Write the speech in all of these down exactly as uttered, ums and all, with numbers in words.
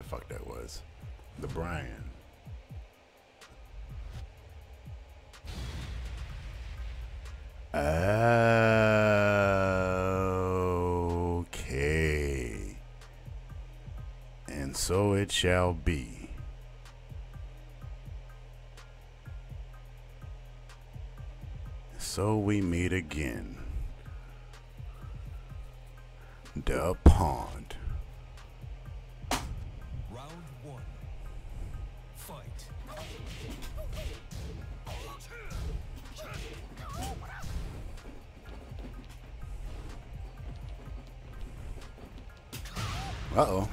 fuck that was. The Brian. Okay. And so it shall be. So we meet again. The pond. Round one. Fight. Uh-oh.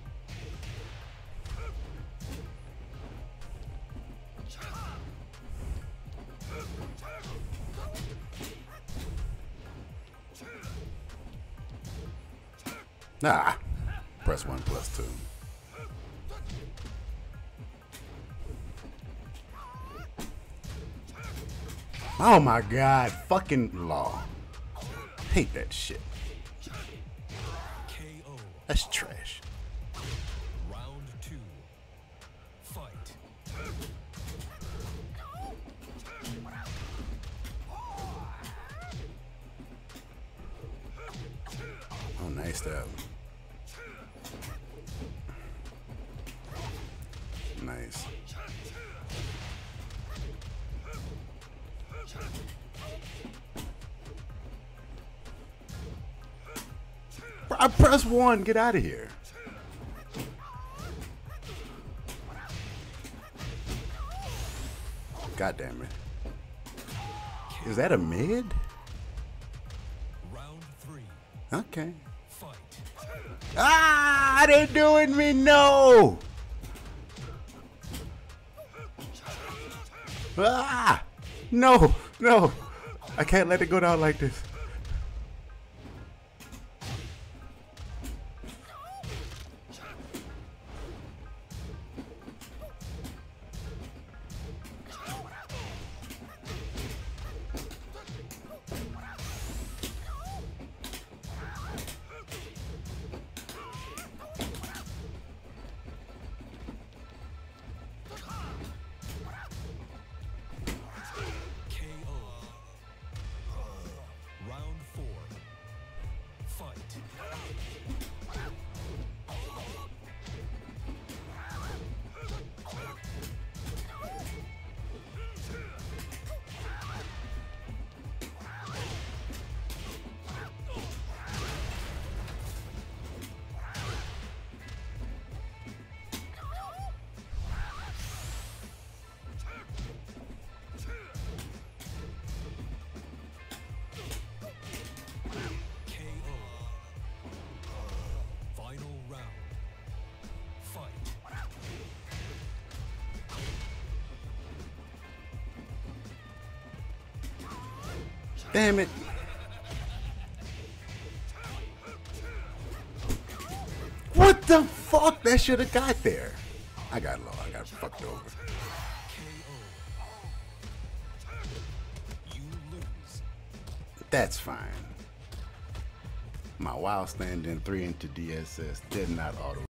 Ah, press one plus two. Oh my God, fucking law. Hate that shit. K O. That's trash. Round two. Fight. Oh, nice that. Nice. I press one. Get out of here. God damn it. Is that a mid? Round three. Okay. Fight. Ah, they're doing me. No. Ah, no, no. I can't let it go down like this. K O. Round four. Fight. K O. Final round. Fight. Damn it. What the fuck? That should have got there. I got low. I got fucked over. K O. You lose. That's fine. My wild stand in three into D S S did not auto.